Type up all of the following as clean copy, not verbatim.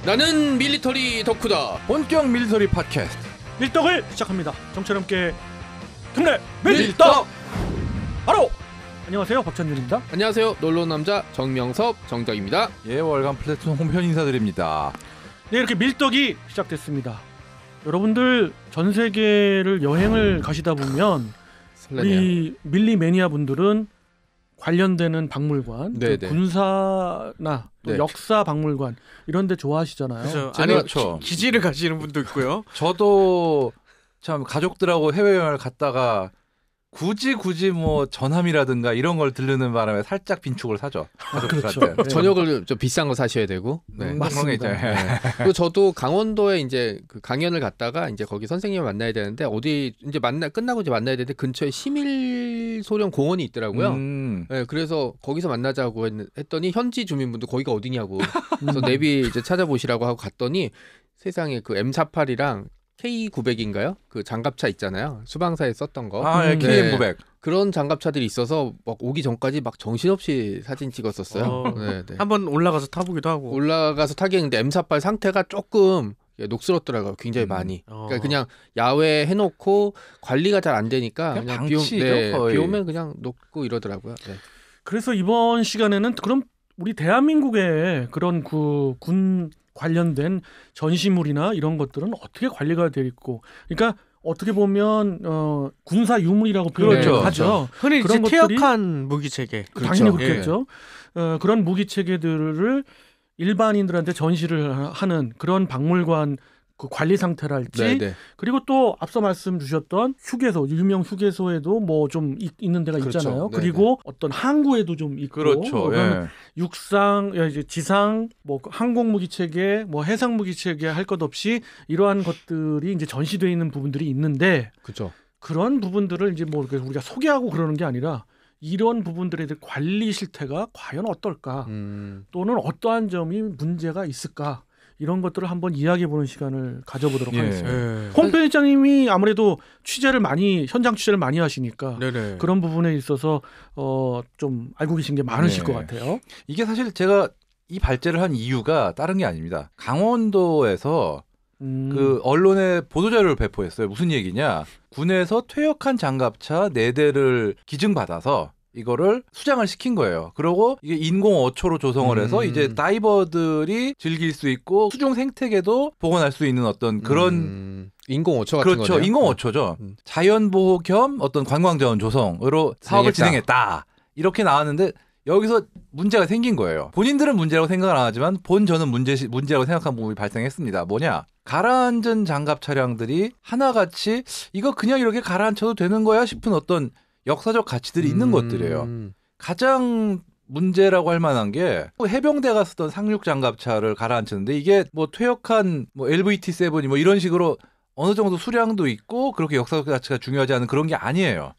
나는 밀리터리 덕후다. 본격 밀리터리 팟캐스트 밀떡을 시작합니다. 정철 함께 특례 밀떡! 바로 안녕하세요, 박찬준입니다. 안녕하세요, 놀러온 남자 정명섭 정덕입니다. 예, 월간 플래툰 홍편 인사드립니다. 네, 이렇게 밀떡이 시작됐습니다. 여러분들 전 세계를 여행을 가시다 보면 설레네요. 우리 밀리 매니아 분들은 관련되는 박물관, 또 군사나 또 네. 역사 박물관 이런 데 좋아하시잖아요. 그렇죠. 제가- 아니 그렇죠. 기지를 가시는 분도 있고요. 저도 참 가족들하고 해외여행을 갔다가 굳이 뭐 전함이라든가 이런 걸 들르는 바람에 살짝 빈축을 사죠. 그렇죠. 가족들한테. 네. 저녁을 좀 비싼 거 사셔야 되고. 네. 맞습니다. 그런 게 있죠. 네. 그리고 저도 강원도에 이제 그 강연을 갔다가 이제 거기 선생님을 만나야 되는데 어디 이제 끝나고 이제 만나야 되는데 근처에 시밀소령 공원이 있더라고요. 네, 그래서 거기서 만나자고 했더니 현지 주민분도 거기가 어디냐고. 그래서 내비 이제 찾아보시라고 하고 갔더니 세상에 그 M48이랑 K900인가요? 그 장갑차 있잖아요. 수방사에 썼던 거. 아, 예, KM900. 그런 장갑차들이 있어서 막 오기 전까지 막 정신없이 사진 찍었었어요. 네, 네. 한번 올라가서 타보기도 하고. 올라가서 타게 했는데 M48 상태가 조금 녹슬었더라고요. 굉장히 많이. 그러니까 그냥 야외 해놓고 관리가 잘 안 되니까 그냥 그냥 방치죠, 거의. 비 오면 그냥 녹고 이러더라고요. 네. 그래서 이번 시간에는 그럼 우리 대한민국의 그런 군 관련된 전시물이나 이런 것들은 어떻게 관리가 되어 있고, 그러니까 어떻게 보면 군사 유물이라고 표현을 그렇죠. 하죠. 흔히 이제 그런 것들이- 퇴역한 무기 체계. 당연히 그렇죠. 그렇겠죠. 그런 무기 체계들을 일반인들한테 전시를 하는 그런 박물관 그 관리 상태랄지, 네, 네. 그리고 또 앞서 말씀 주셨던 휴게소, 유명 휴게소에도 뭐 좀 있는 데가 그렇죠. 있잖아요. 네, 그리고 어떤 항구에도 좀 있고, 그렇죠. 그다음에 예. 육상, 이제 지상, 뭐 항공 무기 체계, 뭐 해상 무기 체계 할 것 없이 이러한 것들이 이제 전시되어 있는 부분들이 있는데, 그렇죠. 그런 부분들을 이제 뭐 우리가 소개하고 그러는 게 아니라 이런 부분들에 대해 관리 실태가 과연 어떨까, 또는 어떠한 점이 문제가 있을까, 이런 것들을 한번 이야기해보는 시간을 가져보도록 예. 하겠습니다. 네. 홍 편집장님이 아무래도 현장 취재를 많이 하시니까 네네. 그런 부분에 있어서 좀 알고 계신 게 많으실 네. 것 같아요. 이게 사실 제가 이 발제를 한 이유가 다른 게 아닙니다. 강원도에서 그 언론에 보도자료를 배포했어요. 무슨 얘기냐? 군에서 퇴역한 장갑차 4대를 기증받아서 이거를 수장을 시킨 거예요. 그리고 이게 인공 어초로 조성을 해서 이제 다이버들이 즐길 수 있고 수중 생태계도 복원할 수 있는 어떤 그런 인공 어초 같은 그렇죠. 거네요. 인공 어초죠. 자연 보호 겸 어떤 관광 자원 조성으로 사업을 진행했다. 이렇게 나왔는데 여기서 문제가 생긴 거예요. 본인들은 문제라고 생각을 안 하지만 저는 문제라고 생각한 부분이 발생했습니다. 뭐냐? 가라앉은 장갑 차량들이 하나같이 이거 그냥 이렇게 가라앉혀도 되는 거야 싶은 어떤 역사적 가치들이 있는 것들이에요. 가장 문제라고 할 만한 게 해병대가 쓰던 상륙 장갑차를 가라앉혔는데 이게 뭐 퇴역한 뭐 LVT-7이 뭐 이런 식으로 어느 정도 수량도 있고 그렇게 역사적 가치가 중요하지 않은 그런 게 아니에요.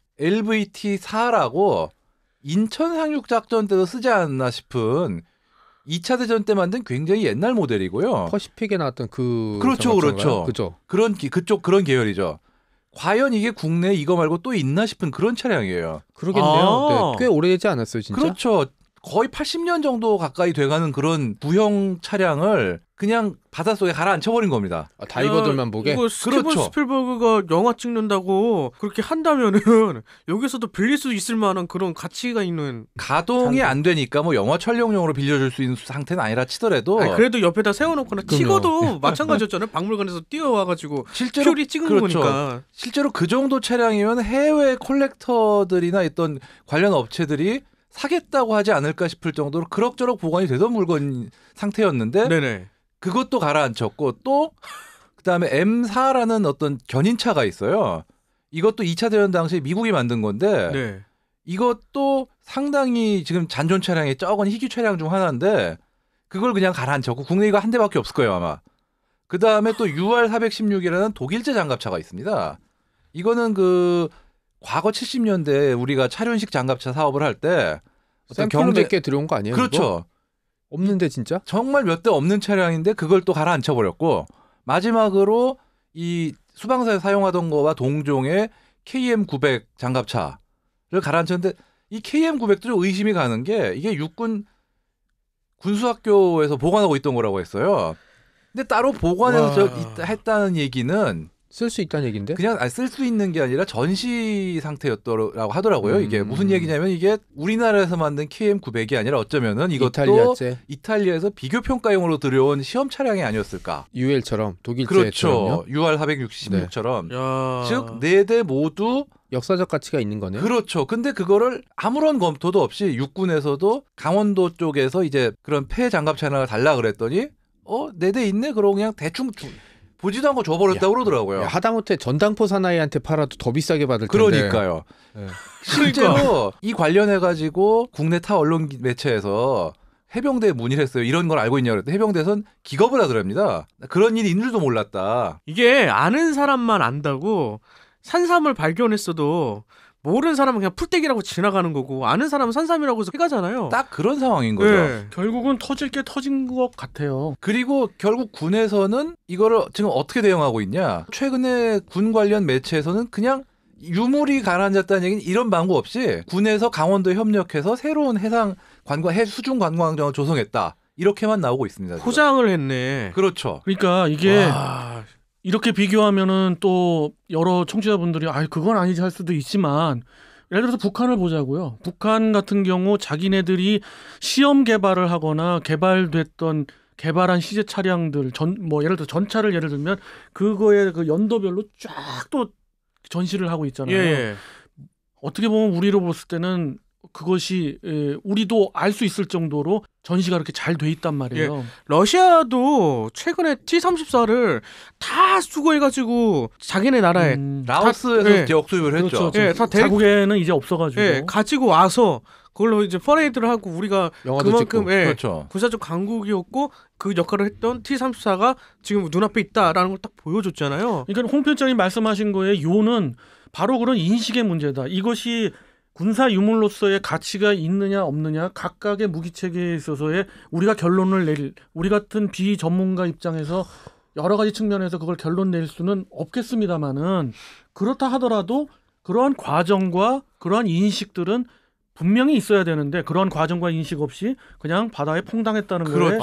LVT-4라고 인천 상륙 작전 때도 쓰지 않았나 싶은 2차 대전 때 만든 굉장히 옛날 모델이고요. 퍼시픽에 나왔던 그 그렇죠, 장갑차인가요? 그렇죠. 그죠. 그쪽 그런 계열이죠. 과연 이게 국내에 이거 말고 또 있나 싶은 그런 차량이에요. 그러겠네요. 아. 네, 꽤 오래되지 않았어요, 진짜. 그렇죠. 거의 80년 정도 가까이 돼가는 그런 구형 차량을 그냥 바닷속에 가라앉혀버린 겁니다. 아, 다이버들만 보게. 이거 스티븐 그렇죠. 스필버그가 영화 찍는다고 그렇게 한다면은 여기서도 빌릴 수 있을 만한 그런 가치가 있는. 가동이 안 되니까 뭐 영화 촬영용으로 빌려줄 수 있는 상태는 아니라 치더라도 아니, 그래도 옆에다 세워놓거나 그럼요. 찍어도 마찬가지였잖아요. 박물관에서 뛰어와가지고 실제로 퓨리 찍은 그렇죠. 거니까. 실제로 그 정도 차량이면 해외 콜렉터들이나 있던 관련 업체들이 사겠다고 하지 않을까 싶을 정도로 그럭저럭 보관이 되던 물건 상태였는데 네네. 그것도 가라앉혔고 또 그다음에 M4라는 어떤 견인차가 있어요. 이것도 2차 대전 당시 미국이 만든 건데 네. 이것도 상당히 지금 잔존 차량의 적은 희귀 차량 중 하나인데 그걸 그냥 가라앉혔고 국내 이거 한 대밖에 없을 거예요 아마. 그다음에 또 UR416이라는 독일제 장갑차가 있습니다. 이거는 그 과거 70년대에 우리가 차륜식 장갑차 사업을 할 때 어떤 샘플로 몇 개 들어온 거 아니에요? 그렇죠. 이거? 없는데 진짜? 정말 몇 대 없는 차량인데 그걸 또 가라앉혀버렸고 마지막으로 이 수방사에 사용하던 거와 동종의 KM900 장갑차를 가라앉혔는데 이 KM900도 좀 의심이 가는 게 이게 육군 군수학교에서 보관하고 있던 거라고 했어요. 근데 따로 보관해서 했다는 얘기는 쓸 수 있다는 얘기인데? 그냥 쓸 수 있는 게 아니라 전시 상태였더라고 하더라고요. 이게 무슨 얘기냐면 이게 우리나라에서 만든 KM900이 아니라 어쩌면은 이것도 이탈리아에서 비교 평가용으로 들여온 시험 차량이 아니었을까? UL처럼 독일제처럼요. 그렇죠. UR 466처럼. 네. 즉 4대 모두 역사적 가치가 있는 거네요. 그렇죠. 근데 그거를 아무런 검토도 없이 육군에서도 강원도 쪽에서 이제 그런 폐 장갑 차량을 달라 그랬더니 4대 있네. 그러고 그냥 대충 보지도 않고 줘버렸다고 그러더라고요. 야, 하다못해 전당포 사나이한테 팔아도 더 비싸게 받을 텐데. 그러니까요. 네. 실제로 이 관련해가지고 국내 타 언론 매체에서 해병대에 문의를 했어요. 이런 걸 알고 있냐고 그랬더니 해병대에서는 기겁을 하더랍니다. 그런 일이 있는 줄도 몰랐다. 이게 아는 사람만 안다고 산삼을 발견했어도 모르는 사람은 그냥 풀떼기라고 지나가는 거고 아는 사람은 산삼이라고 해서 해가잖아요. 딱 그런 상황인 거죠. 네. 결국은 터질 게 터진 것 같아요. 그리고 결국 군에서는 이거를 지금 어떻게 대응하고 있냐. 최근에 군 관련 매체에서는 그냥 유물이 가라앉았다는 얘기는 이런 방법 없이 군에서 강원도에 협력해서 새로운 수중 관광정을 조성했다. 이렇게만 나오고 있습니다. 지금. 포장을 했네. 그렇죠. 그러니까 이게 이렇게 비교하면은 또 여러 청취자분들이 그건 아니지 할 수도 있지만 예를 들어서 북한을 보자고요. 북한 같은 경우 자기네들이 시험 개발을 하거나 개발한 시제 차량들 예를 들어 전차를 예를 들면 그거에 그 연도별로 쫙 또 전시를 하고 있잖아요. 예. 어떻게 보면 우리로 봤을 때는 그것이 우리도 알 수 있을 정도로 전시가 그렇게 잘 돼 있단 말이에요. 예. 러시아도 최근에 T-34를 다 수거해가지고 자기네 나라에 라오스에서 역수입을 했죠. 그렇죠. 다 자국에는 이제 없어가지고 가지고 와서 그걸로 이제 퍼레이드를 하고 우리가 그만큼 그렇죠. 군사적 강국이었고 그 역할을 했던 T-34가 지금 눈앞에 있다라는 걸 딱 보여줬잖아요. 그러니까 홍 편장님 말씀하신 거에 요는 바로 그런 인식의 문제다. 이것이 군사 유물로서의 가치가 있느냐 없느냐 각각의 무기 체계에 있어서의 우리가 결론을 우리 같은 비전문가 입장에서 여러 가지 측면에서 그걸 결론 낼 수는 없겠습니다만은 그렇다 하더라도 그러한 과정과 그러한 인식들은 분명히 있어야 되는데 그런 과정과 인식 없이 그냥 바다에 퐁당했다는 거에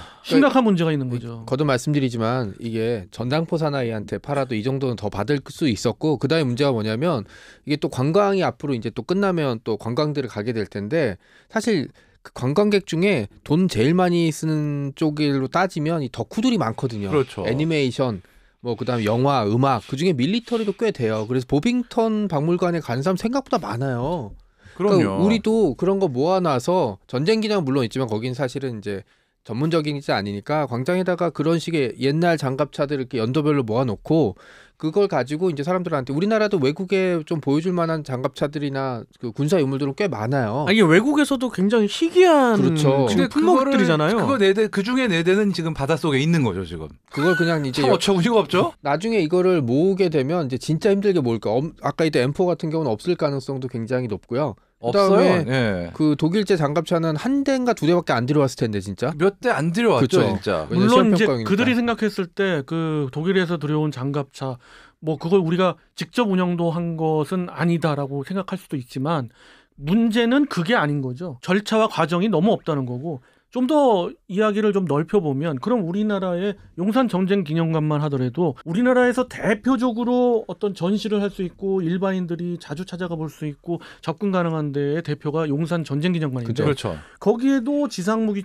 심각한 문제가 있는 거죠. 거듭 말씀드리지만 이게 전당포 사나이한테 팔아도 이 정도는 더 받을 수 있었고 그다음에 문제가 뭐냐면 이게 또 관광이 앞으로 이제 또 끝나면 또 관광들을 가게 될 텐데 사실 그 관광객 중에 돈 제일 많이 쓰는 쪽으로 따지면 이 덕후들이 많거든요. 그렇죠. 애니메이션 그다음에 영화, 음악 그중에 밀리터리도 꽤 돼요. 그래서 보빙턴 박물관에 가는 사람 생각보다 많아요. 그러니까 우리도 그런 거 모아놔서 전쟁 기념 물론 있지만 거긴 사실은 이제 전문적인지 아니니까 광장에다가 그런 식의 옛날 장갑차들 이렇게 연도별로 모아놓고 그걸 가지고 이제 사람들한테 우리나라도 외국에 좀 보여줄 만한 장갑차들이나 그 군사 유물들은 꽤 많아요. 이게 외국에서도 굉장히 희귀한 그렇죠. 품목들이잖아요. 그 중에 4대는 지금 바닷속에 있는 거죠 지금. 그걸 그냥 이제 참 어처구니가 없죠. 나중에 이거를 모으게 되면 이제 진짜 힘들게 모을 거야. 아까 이때 M4 같은 경우는 없을 가능성도 굉장히 높고요. 그다음에 없어요. 그 독일제 장갑차는 한 대인가 2대밖에 안 들어왔을 텐데 진짜 몇 대 안 들어왔죠. 그렇죠. 진짜. 물론 이제 그들이 생각했을 때 그 독일에서 들여온 장갑차 그걸 우리가 직접 운영도 한 것은 아니다라고 생각할 수도 있지만 문제는 그게 아닌 거죠. 절차와 과정이 너무 없다는 거고 좀 더 이야기를 좀 넓혀보면 그럼 우리나라의 용산 전쟁 기념관만 하더라도 우리나라에서 대표적으로 어떤 전시를 할 수 있고 일반인들이 자주 찾아가 볼 수 있고 접근 가능한 데의 대표가 용산 전쟁 기념관인데 그렇죠. 거기에도 지상 무기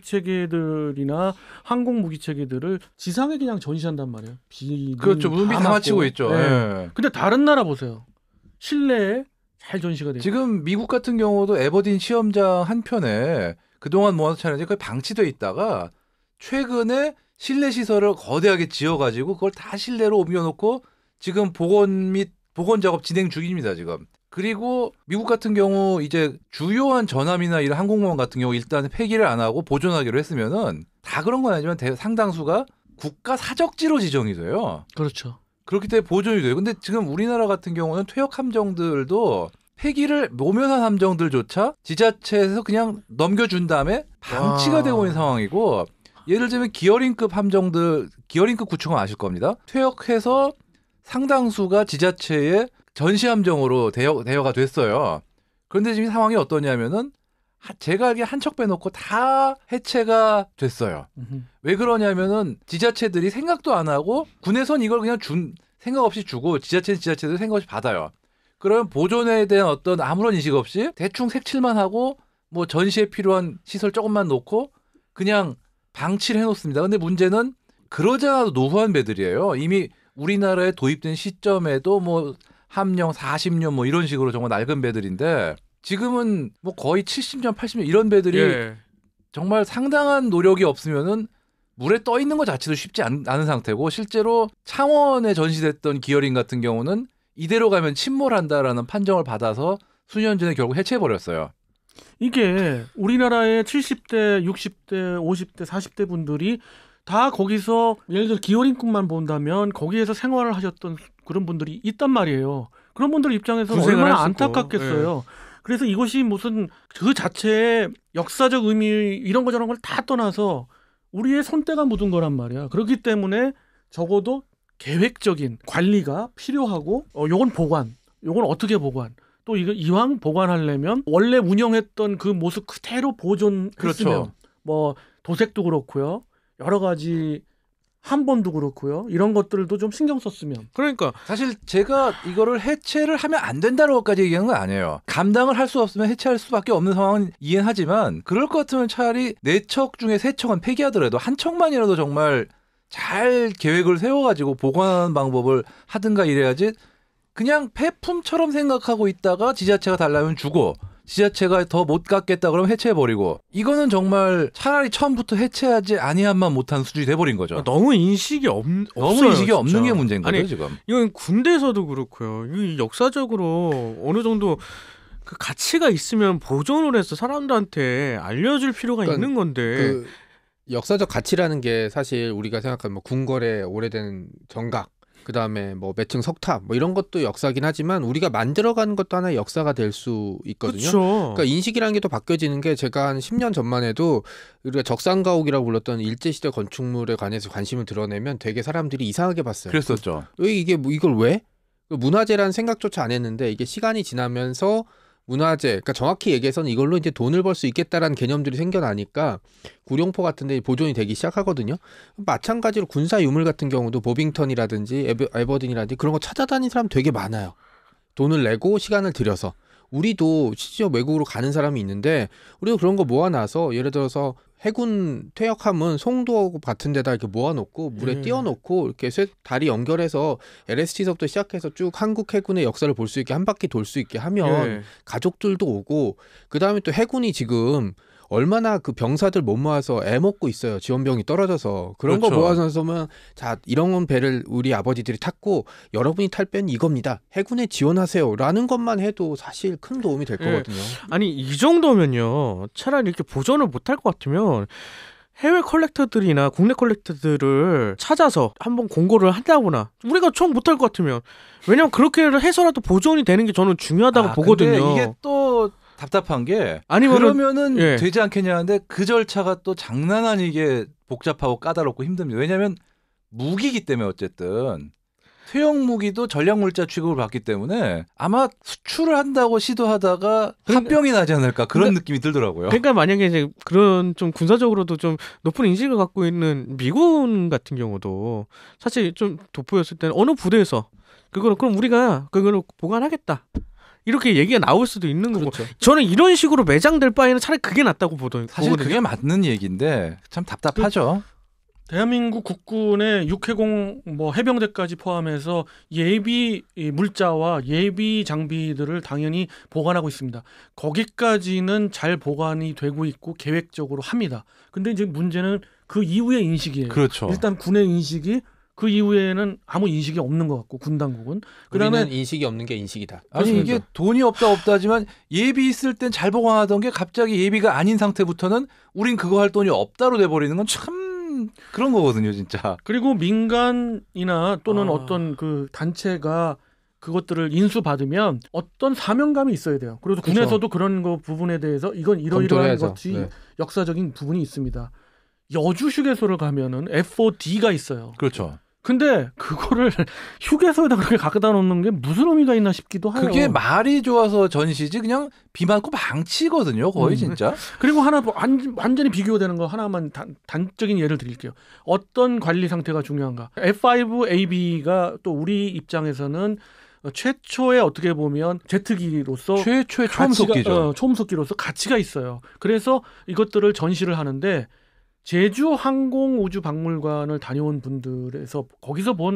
체계들이나 항공 무기 체계들을 지상에 그냥 전시한단 말이에요. 그렇죠. 문비 다 맞추고 있죠. 네. 근데 다른 나라 보세요. 실내에 잘 전시가 돼요. 지금 미국 같은 경우도 에버딘 시험장 한편에 그동안 모아서 차량이 거의 방치돼 있다가 최근에 실내 시설을 거대하게 지어가지고 그걸 다 실내로 옮겨놓고 지금 복원 작업 진행 중입니다 지금. 그리고 미국 같은 경우 이제 주요한 전함이나 이런 항공모함 같은 경우 일단 폐기를 안 하고 보존하기로 했으면은 다 그런 건 아니지만 상당수가 국가 사적지로 지정이 돼요. 그렇죠. 그렇기 때문에 보존이 돼요. 근데 지금 우리나라 같은 경우는 퇴역 함정들도 폐기를 모면한 함정들조차 지자체에서 그냥 넘겨준 다음에 방치가 되고 있는 상황이고 예를 들면 기어링급 함정들, 기어링급 구축은 아실 겁니다. 퇴역해서 상당수가 지자체의 전시 함정으로 대여가 됐어요. 그런데 지금 상황이 어떠냐면은 제가 알기에 한 척 빼놓고 다 해체가 됐어요. 왜 그러냐면은 지자체들이 생각도 안 하고 군에선 이걸 그냥 생각 없이 주고 지자체들 생각 없이 받아요. 그러면 보존에 대한 어떤 아무런 인식 없이 대충 색칠만 하고 뭐 전시에 필요한 시설 조금만 놓고 그냥 방치를 해놓습니다. 근데 문제는 그러지 않아도 노후한 배들이에요. 이미 우리나라에 도입된 시점에도 뭐 함령 40년 뭐 이런 식으로 정말 낡은 배들인데 지금은 뭐 거의 70년, 80년 이런 배들이 예. 정말 상당한 노력이 없으면은 물에 떠 있는 것 자체도 쉽지 않은 상태고 실제로 창원에 전시됐던 기어링 같은 경우는 이대로 가면 침몰한다라는 판정을 받아서 수년 전에 결국 해체해버렸어요. 이게 우리나라의 70대, 60대, 50대, 40대 분들이 다 거기서 예를 들어 기어링급만 본다면 거기에서 생활을 하셨던 그런 분들이 있단 말이에요. 그런 분들 입장에서 얼마나 안타깝겠어요. 그래서 이것이 무슨 그 자체의 역사적 의미 이런 거 저런 걸 다 떠나서 우리의 손때가 묻은 거란 말이야. 그렇기 때문에 적어도 계획적인 관리가 필요하고 요건 보관, 요건 어떻게 보관, 또 이거 이왕 보관하려면 원래 운영했던 그 모습 그대로 보존했으면 그렇죠. 뭐 도색도 그렇고요. 여러 가지 한본도 그렇고요. 이런 것들도 좀 신경 썼으면. 그러니까 사실 제가 이거를 해체를 하면 안 된다는 것까지 얘기하는 건 아니에요. 감당을 할 수 없으면 해체할 수밖에 없는 상황은 이해는 하지만 그럴 것 같으면 차라리 4척 중에 3척은 폐기하더라도 한 척만이라도 정말 잘 계획을 세워가지고 보관하는 방법을 하든가 이래야지 그냥 폐품처럼 생각하고 있다가 지자체가 달라면 주고 지자체가 더 못 갖겠다 그러면 해체해버리고 이거는 정말 차라리 처음부터 해체하지 아니한만 못한 수준이 돼버린 거죠. 너무 인식이 없어요. 너무 인식이 진짜. 없는 게 문제인 거죠 아니, 지금. 이건 군대에서도 그렇고요. 이 역사적으로 어느 정도 그 가치가 있으면 보존을 해서 사람들한테 알려줄 필요가 그러니까 있는 건데 그 역사적 가치라는 게 사실 우리가 생각하는 뭐 궁궐의 오래된 정각 그다음에 뭐 매층 석탑 뭐 이런 것도 역사긴 하지만 우리가 만들어가는 것도 하나의 역사가 될 수 있거든요. 그쵸. 그러니까 인식이라는 게 또 바뀌어지는 게 제가 한 10년 전만 해도 우리가 적산가옥이라고 불렀던 일제시대 건축물에 관해서 관심을 드러내면 되게 사람들이 이상하게 봤어요. 그랬었죠. 왜 이게 뭐 이걸 왜? 문화재라는 생각조차 안 했는데 이게 시간이 지나면서 문화재, 그러니까 정확히 얘기해서는 이걸로 이제 돈을 벌 수 있겠다라는 개념들이 생겨나니까 구룡포 같은 데 보존이 되기 시작하거든요. 마찬가지로 군사 유물 같은 경우도 보빙턴이라든지 에버딘이라든지 그런 거 찾아다니는 사람 되게 많아요. 돈을 내고 시간을 들여서. 우리도 실제 외국으로 가는 사람이 있는데 우리도 그런 거 모아놔서 예를 들어서 해군 퇴역함은 송도 같은 데다 이렇게 모아놓고 물에 띄워놓고 이렇게 다리 연결해서 LST서부터 시작해서 쭉 한국 해군의 역사를 볼 수 있게 한 바퀴 돌 수 있게 하면 가족들도 오고 그다음에 또 해군이 지금 얼마나 그 병사들 못 모아서 애 먹고 있어요. 지원병이 떨어져서. 그런 그렇죠. 거 모아서면 자 이런 배를 우리 아버지들이 탔고 여러분이 탈 배는 이겁니다. 해군에 지원하세요. 라는 것만 해도 사실 큰 도움이 될 거거든요. 아니 이 정도면요. 차라리 이렇게 보존을 못할 것 같으면 해외 컬렉터들이나 국내 컬렉터들을 찾아서 한번 공고를 한다거나 우리가 총 못할 것 같으면 왜냐면 그렇게 해서라도 보존이 되는 게 저는 중요하다고 보거든요. 근데 이게 또 답답한 게 아니면은, 그러면은 되지 않겠냐 하는데 그 절차가 또 장난 아니게 복잡하고 까다롭고 힘듭니다. 왜냐하면 무기이기 때문에 어쨌든 퇴역 무기도 전략물자 취급을 받기 때문에 아마 수출을 한다고 시도하다가 합병이 나지 않을까 그런 느낌이 들더라고요. 그러니까 만약에 이제 그런 좀 군사적으로도 좀 높은 인식을 갖고 있는 미군 같은 경우도 사실 좀 돋보였을 때는 어느 부대에서 그럼 우리가 그거를 보관하겠다. 이렇게 얘기가 나올 수도 있는 거고. 그렇죠. 저는 이런 식으로 매장될 바에는 차라리 그게 낫다고 사실 보거든요. 그게 맞는 얘기인데 참 답답하죠. 대한민국 국군의 육해공 뭐 해병대까지 포함해서 예비 물자와 예비 장비들을 당연히 보관하고 있습니다. 거기까지는 잘 보관이 되고 있고 계획적으로 합니다. 근데 이제 문제는 그 이후의 인식이에요. 그렇죠. 일단 군의 인식이 그 이후에는 아무 인식이 없는 것 같고 군 당국은 그다음에 인식이 없는 게 인식이다. 아니 이게 돈이 없다지만 예비 있을 땐 잘 보관하던 게 갑자기 예비가 아닌 상태부터는 우린 그거 할 돈이 없다로 돼버리는 건 참 그런 거거든요, 진짜. 그리고 민간이나 또는 어떤 그 단체가 그것들을 인수받으면 어떤 사명감이 있어야 돼요. 그래도 그렇죠. 군에서도 그런 거 부분에 대해서 이건 이러이러한 것이 역사적인 부분이 있습니다. 여주 휴게소를 가면은 F4D가 있어요. 그렇죠. 근데 그거를 휴게소에다 그렇게 갖다 놓는 게 무슨 의미가 있나 싶기도 해요. 그게 말이 좋아서 전시지 그냥 비 맞고 망치거든요. 거의 진짜. 그리고 하나 완전히 비교되는 거 하나만 단적인 예를 드릴게요. 어떤 관리 상태가 중요한가. F5AB가 또 우리 입장에서는 최초의 어떻게 보면 제트기로서 최초의 초음속기죠. 초음속기로서 가치가 있어요. 그래서 이것들을 전시를 하는데 제주 항공우주박물관을 다녀온 분들에서 거기서 본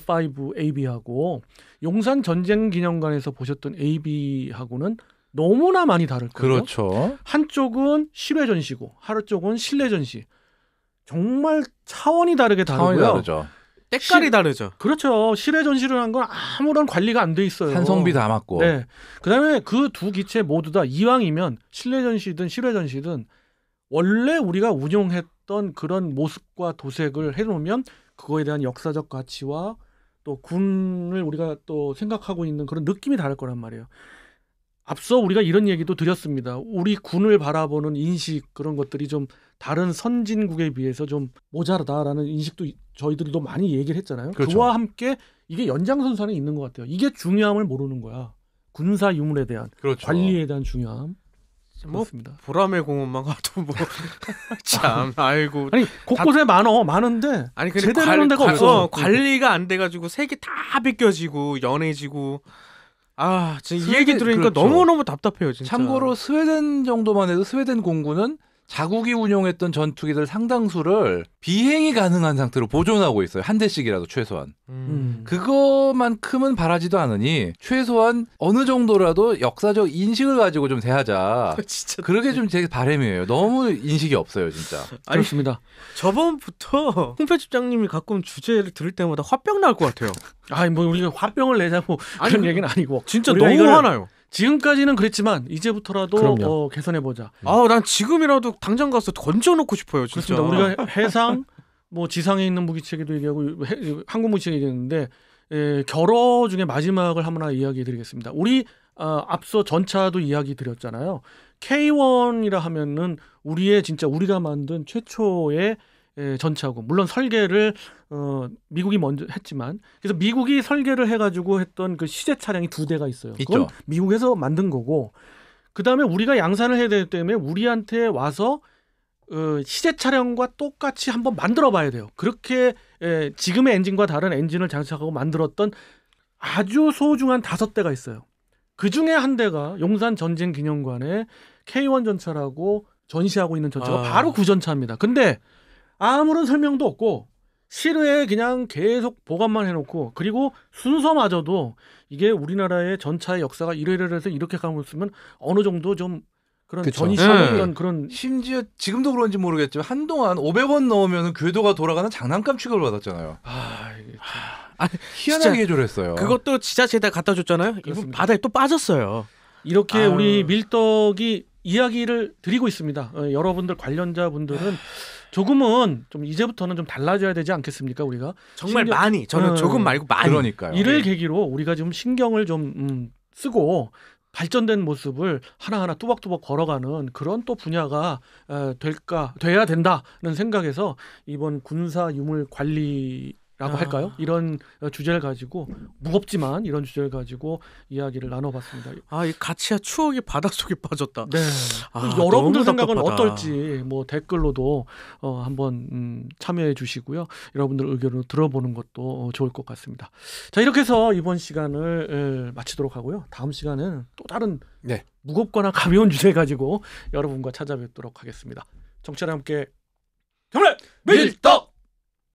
F5AB하고 용산 전쟁기념관에서 보셨던 AB하고는 너무나 많이 다를 거예요. 그렇죠. 한쪽은 실외 전시고 한쪽은 실내 전시. 정말 차원이 다르게 다르고요. 차원이 다르죠. 때깔이 다르죠. 그렇죠. 실외 전시를 한 건 아무런 관리가 안 돼 있어요. 한성비 다 맞고. 네. 그다음에 그 두 기체 모두 다 이왕이면 실내 전시든 실외 전시든 원래 우리가 운용했던 그런 모습과 도색을 해놓으면 그거에 대한 역사적 가치와 또 군을 우리가 또 생각하고 있는 그런 느낌이 다를 거란 말이에요. 앞서 우리가 이런 얘기도 드렸습니다. 우리 군을 바라보는 인식 그런 것들이 좀 다른 선진국에 비해서 좀 모자라다라는 인식도 저희들도 많이 얘기를 했잖아요. 그렇죠. 그와 함께 이게 연장선상에 있는 것 같아요. 이게 중요함을 모르는 거야. 군사 유물에 대한 그렇죠. 관리에 대한 중요함. 뭐 그렇습니다. 보라매 공원만 가도 뭐 참 아이고 아니 곳곳에 많은데 아니 근데 제대로 하는 데가 없어. 관리가 안 돼가지고 색이 다 벗겨지고 연해지고 아 진짜 이 스웨덴, 얘기 들으니까 그렇죠. 너무너무 답답해요 진짜. 참고로 스웨덴 정도만 해도 스웨덴 공군은 자국이 운용했던 전투기들 상당수를 비행이 가능한 상태로 보존하고 있어요. 한 대씩이라도 최소한. 그것만큼은 바라지도 않으니 최소한 어느 정도라도 역사적 인식을 가지고 좀 대하자. 진짜 그러게 좀 제 바람이에요. 너무 인식이 없어요, 진짜. 아니, 그렇습니다. 저번부터 홍표집장님이 가끔 주제를 들을 때마다 화병 날 것 같아요. 아니 뭐 우리가 화병을 내자고 그런 얘기는 아니고 진짜 우리가 너무 이걸 화나요. 지금까지는 그랬지만 이제부터라도 개선해보자. 난 지금이라도 당장 가서 던져놓고 싶어요. 진짜. 그렇습니다. 우리가 해상, 뭐 지상에 있는 무기체계도 얘기하고 항공 무기체계 얘기했는데 결어 중에 마지막을 하나 이야기해드리겠습니다. 우리 앞서 전차도 이야기 드렸잖아요. K1이라 하면은 우리의 진짜 우리가 만든 최초의 전차고 물론 설계를 미국이 먼저 했지만 그래서 미국이 설계를 해가지고 했던 그 시제 차량이 2대가 있어요. 그건 있죠. 미국에서 만든 거고 그 다음에 우리가 양산을 해야 되기 때문에 우리한테 와서 시제 차량과 똑같이 한번 만들어봐야 돼요. 그렇게 지금의 엔진과 다른 엔진을 장착하고 만들었던 아주 소중한 5대가 있어요. 그 중에 한 대가 용산 전쟁기념관에 K1 전차라고 전시하고 있는 전차가 바로 그 전차입니다. 근데 아무런 설명도 없고 실외에 그냥 계속 보관만 해놓고 그리고 순서마저도 이게 우리나라의 전차의 역사가 이래서 이렇게 가고 있으면 어느 정도 좀 그런 전시하는 그런 심지어 지금도 그런지 모르겠지만 한동안 500원 넣으면 궤도가 돌아가는 장난감 취급을 받았잖아요. 희한하게 해줘랬어요. 그것도 지자체에다 갖다 줬잖아요. 이분 바다에 또 빠졌어요. 이렇게 우리 밀떡이 이야기를 드리고 있습니다. 여러분들 관련자분들은 조금은 좀 이제부터는 좀 달라져야 되지 않겠습니까? 우리가 정말 많이 저는 조금 말고 많이. 그러니까요. 이를 계기로 우리가 좀 신경을 좀 쓰고 발전된 모습을 하나하나 뚜벅뚜벅 걸어가는 그런 또 분야가 돼야 된다는 생각에서 이번 군사 유물 관리라고 할까요? 이런 주제를 가지고 무겁지만 이런 주제를 가지고 이야기를 나눠봤습니다. 이 가치와 추억이 바닷속에 빠졌다. 네. 여러분들 생각은 어떨지 뭐 댓글로도 한번 참여해 주시고요. 여러분들 의견을 들어보는 것도 좋을 것 같습니다. 자, 이렇게 해서 이번 시간을 마치도록 하고요. 다음 시간은 또 다른 무겁거나 가벼운 주제 가지고 여러분과 찾아뵙도록 하겠습니다. 정치와 함께 경례 밀떡!